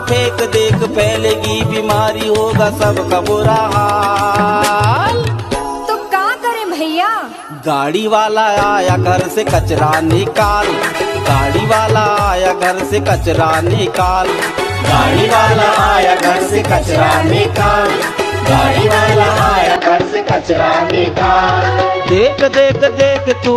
फेंक देख फैलेगी बीमारी, होगा सबका बुरा हाल। तो क्या करें भैया? गाड़ी वाला आया घर से कचरा निकाल, गाड़ी वाला आया घर से कचरा निकाल, गाड़ी वाला आया घर से कचरा निकाल, गाड़ी वाला आया घर से कचरा निकाल। देख देख देख तू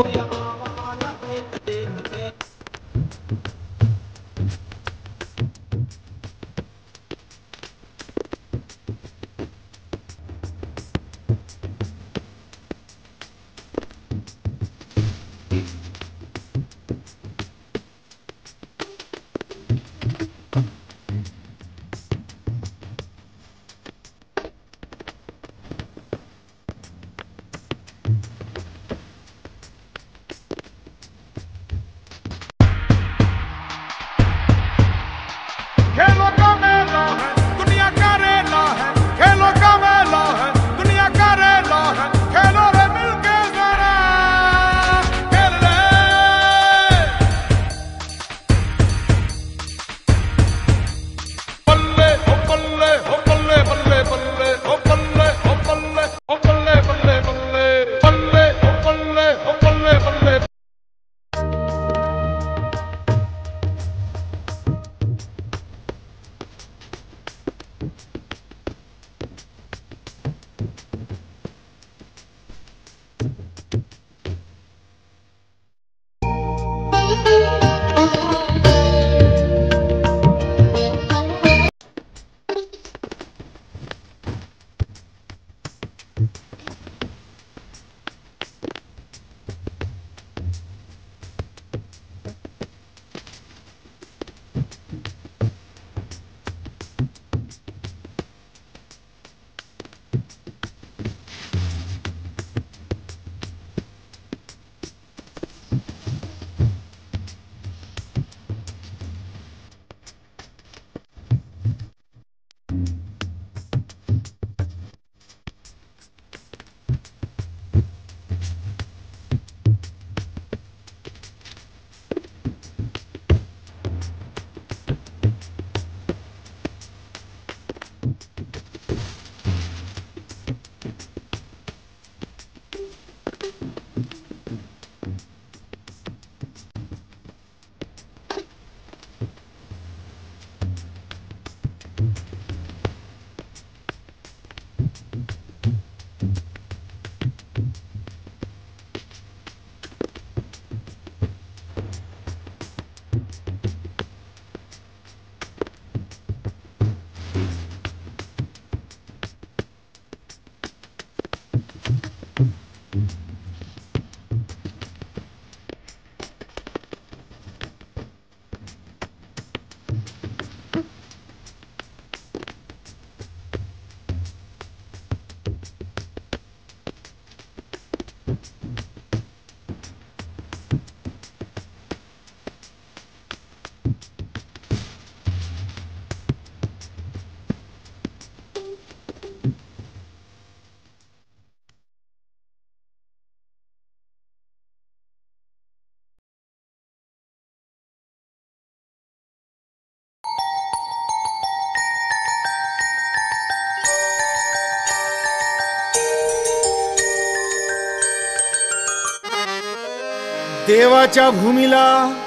देवाच्या भूमीला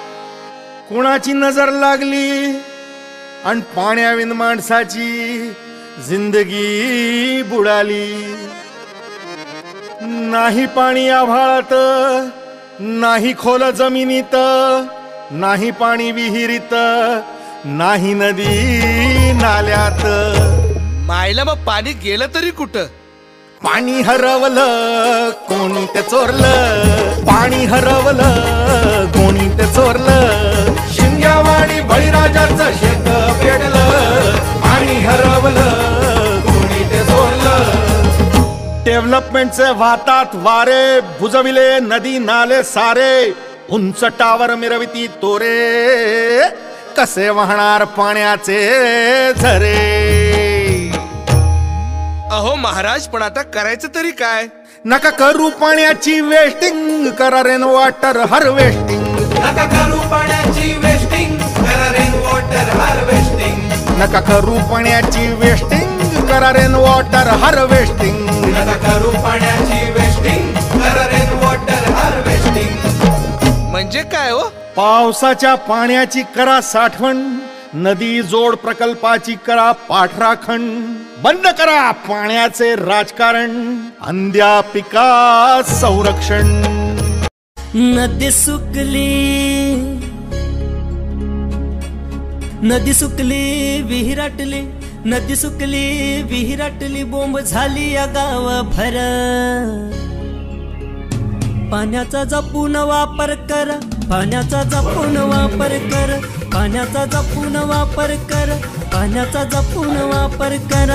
कोणाची नजर लागली आणि पाण्याविन माणसाची जिंदगी बुडाली। नाही पाणी आभाळात, नाही खोल जमिनीत, नाही पाणी विहिरीत, नाही नदी नाल्यात। मायला मग पाणी गेलं तरी कुठं? पाणी हरवलं कोणी ते चोरलं, पाणी हरवलं कोणी ते चोरलं। शिंग्यावाडी बळीराजाचं शेत पेटलं, पाणी हरवलं कोणी ते चोरलं। डेव्हलपमेंटचे वाहतात वारे, बुजविले नदी नाले सारे, उंच टावर मिरविती तोरे, कसे वाहणार पाण्याचे झरे। अहो महाराज, पण आता करायचं तरी काय? नका करू पाण्याची वेस्टिंग, करा रेन वॉटर हार्वेस्टिंग। नका करू पाण्याची वेस्टिंग, करा रेन वॉटर हार्वेस्टिंग। नका करू पाण्याची वेस्टिंग करा रेन वॉटर हार्वेस्टिंग. नका करू पाण्याची वेस्टिंग करा रेन वॉटर हार्वेस्टिंग. म्हणजे काय हो? पावसाच्या पाण्याची करा साठवण, नदी जोड प्रकल्पाची करा पाठराखण. बंद करा पाण्याचे राजकारण, अंध्या पिका संरक्षण. नदी सुकली विहिराटली, नदी सुकली विहिराटली, बोंब झाली या गाव भर. पाण्याचा जपून वापर कर, पाण्याचा जपून वापर कर, पाण्याचा जपून वापर कर, पाण्याचा जपून वापर कर.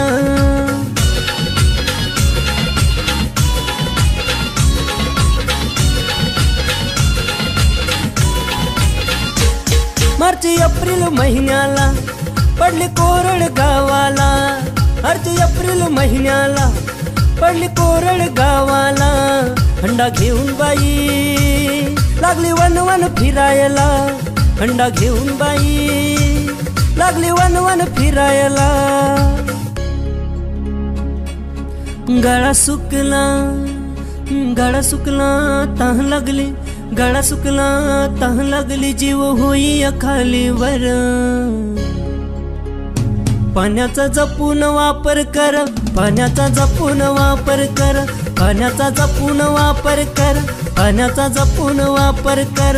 मार्च एप्रिल महिन्याला पडली कोरड गावाला, मार्च एप्रिल महिन्याला पडली कोरड गावाला. हंडा घेऊन बाई लागली वन वन फिरायला, हंडा घेऊन बाई लागली वन वन फिरायला. गळा सुकला, गळा सुकला तह लागली, गळा सुकला तह लागली, जीव होई खालीवर. पाण्याचा जपून वापर कर, पाण्याचा जपून वापर कर, पाण्याचा जपून वापर कर, पाण्याचा जपून वापर कर.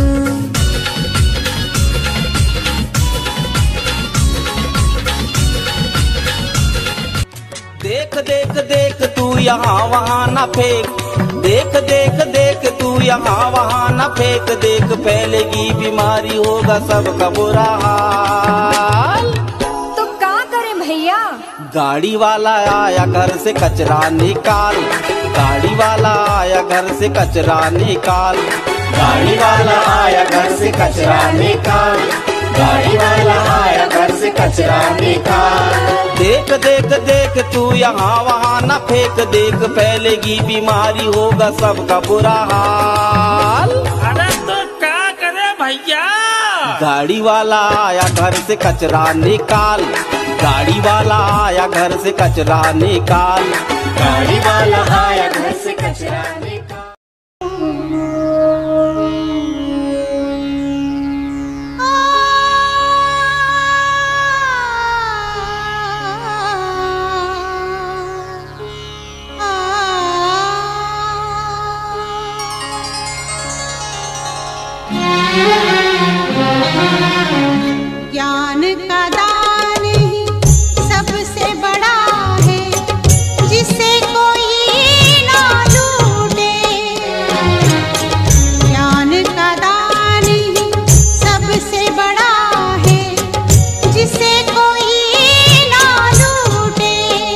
देख देख देख तू यहाँ वहाँ न फेंक, देख देख देख तू यहाँ वहाँ न फेंक. देख फैलेगी बीमारी, होगा सबका बुरा हाल. तो क्या करें भैया? गाड़ी वाला आया घर से कचरा निकाल, गाड़ी वाला आया घर से कचरा निकाल. गाड़ी वाला आया घर से कचरा निकाल, गाड़ी वाला आया घर से कचरा निकाल. देख देख देख तू यहाँ वहाँ न फेंक. देख फैलेगी बीमारी, होगा सबका बुरा हाल. अरे तो क्या करे भैया? गाड़ी वाला आया घर से कचरा निकाल, गाड़ी वाला आया घर से कचरा निकाल. गाड़ी वाला आया घर से कचरा निकाल. ज्ञान का दान ही सबसे बड़ा है, जिसे कोई ना लूटे. ज्ञान का दान ही सबसे बड़ा है, जिसे कोई ना लूटे.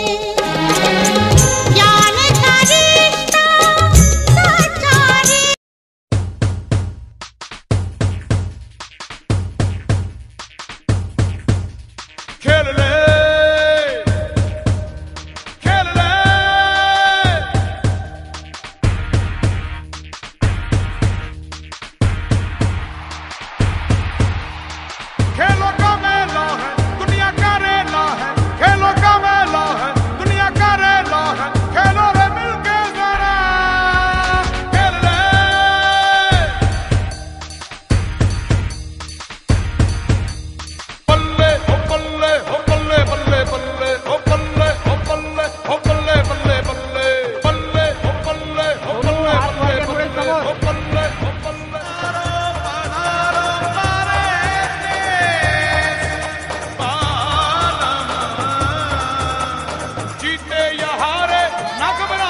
ज्ञान का रिश्ता सच्चा है. खेल ले, खेल ले. खेलों का मेला है, दुनिया का रेला है. खेलों का मेला है, दुनिया का रेला है. खेलो रे मिलके जरा, खेल ले. बल्ले ओ बल्ले ओ बल्ले बल्ले बल्ले ओ बल्ले ओ बल्ले ओ बल्ले बल्ले बल्ले बल्ले ओ बल्ले ओ बल्ले बल्ले बल्ले ओ बल्ले ओ बल्ले. जीते या हारे ना घबरा.